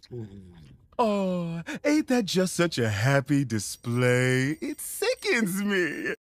Oh, ain't that just such a happy display? It sickens me.